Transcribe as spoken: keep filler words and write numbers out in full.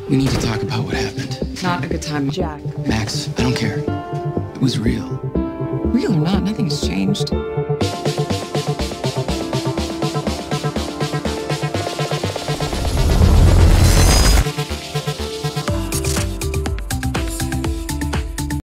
We need to talk about what happened. Not a good time, Jack. Max, I don't care. It was real. Real or not, nothing's changed.